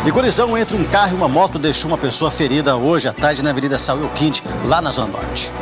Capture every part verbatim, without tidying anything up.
E colisão entre um carro e uma moto deixou uma pessoa ferida hoje à tarde na Avenida Saúl Quinde, lá na Zona Norte.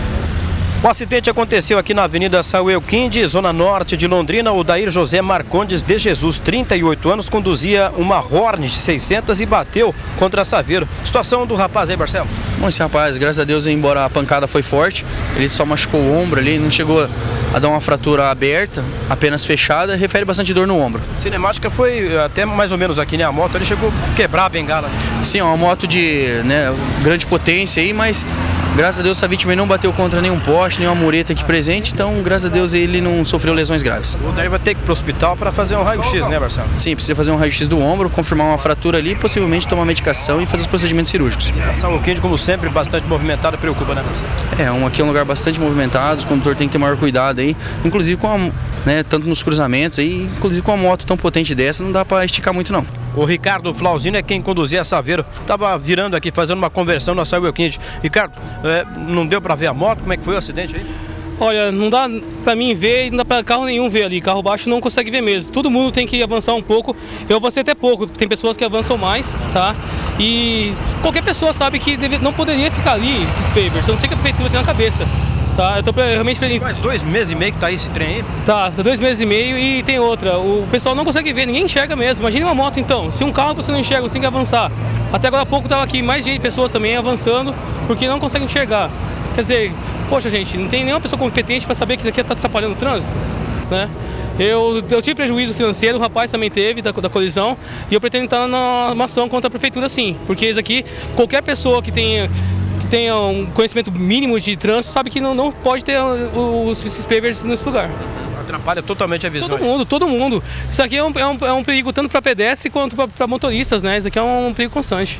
O acidente aconteceu aqui na Avenida Saúl Quinde, zona norte de Londrina. O Dair José Marcondes de Jesus, trinta e oito anos, conduzia uma Hornet seiscentos e bateu contra a Saveiro. Situação do rapaz aí, Marcelo? Bom, esse rapaz, graças a Deus, embora a pancada foi forte, ele só machucou o ombro ali, não chegou a dar uma fratura aberta, apenas fechada, refere bastante dor no ombro. Cinemática foi até mais ou menos aqui, né? A moto, ele chegou a quebrar a bengala. Sim, é uma moto de né, grande potência aí, mas graças a Deus essa vítima não bateu contra nenhum poste, nenhuma mureta aqui presente, então graças a Deus ele não sofreu lesões graves. O Daí vai ter que ir para o hospital para fazer um raio-x, né, Marcelo? Sim, precisa fazer um raio-x do ombro, confirmar uma fratura ali, possivelmente tomar medicação e fazer os procedimentos cirúrgicos. Saúl Quinde, como sempre, bastante movimentado, preocupa, né, Marcelo? É, um, aqui é um lugar bastante movimentado, o condutor tem que ter maior cuidado aí, inclusive com a, né, tanto nos cruzamentos aí, inclusive com uma moto tão potente dessa, não dá para esticar muito não. O Ricardo Flauzino é quem conduzia a Saveiro, estava virando aqui, fazendo uma conversão na Saúl Quinde. Ricardo, é, não deu para ver a moto? Como é que foi o acidente aí? Olha, não dá para mim ver e não dá para carro nenhum ver ali, carro baixo não consegue ver mesmo. Todo mundo tem que avançar um pouco, eu avancei até pouco, tem pessoas que avançam mais, tá? E qualquer pessoa sabe que deve, não poderia ficar ali esses pavers, eu não sei o que a prefeitura tem na cabeça. Tá, eu tô realmente... Faz dois meses e meio que tá aí esse trem aí? Tá, tá dois meses e meio e tem outra. O pessoal não consegue ver, ninguém enxerga mesmo. Imagine uma moto então. Se um carro você não enxerga, você tem que avançar. Até agora há pouco tava aqui mais gente, pessoas também avançando porque não conseguem enxergar. Quer dizer, poxa gente, não tem nenhuma pessoa competente para saber que isso aqui tá atrapalhando o trânsito, né? Eu, eu tive prejuízo financeiro, o rapaz também teve da, da colisão e eu pretendo entrar numa ação contra a prefeitura sim. Porque isso aqui, qualquer pessoa que tenha... tenha um conhecimento mínimo de trânsito, sabe que não, não pode ter os, os pavers nesse lugar. Atrapalha totalmente a visão. Todo mundo, todo mundo. Isso aqui é um, é um, é um perigo tanto para pedestre quanto para motoristas, né? Isso aqui é um perigo constante.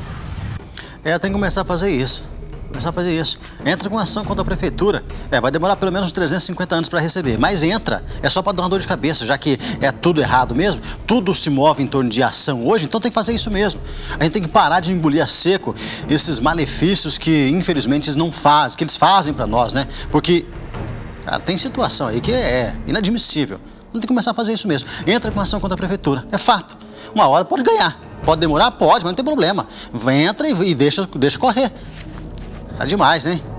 É, tem que começar a fazer isso. Começar a fazer isso. Entra com ação contra a prefeitura. É, vai demorar pelo menos uns trezentos e cinquenta anos para receber. Mas entra, é só para dar uma dor de cabeça, já que é tudo errado mesmo. Tudo se move em torno de ação hoje, então tem que fazer isso mesmo. A gente tem que parar de engolir a seco esses malefícios que, infelizmente, eles não fazem, que eles fazem para nós, né? Porque, cara, tem situação aí que é inadmissível. Não tem que começar a fazer isso mesmo. Entra com ação contra a prefeitura. É fato. Uma hora pode ganhar. Pode demorar? Pode, mas não tem problema. Entra e deixa, deixa correr. Tá demais, né?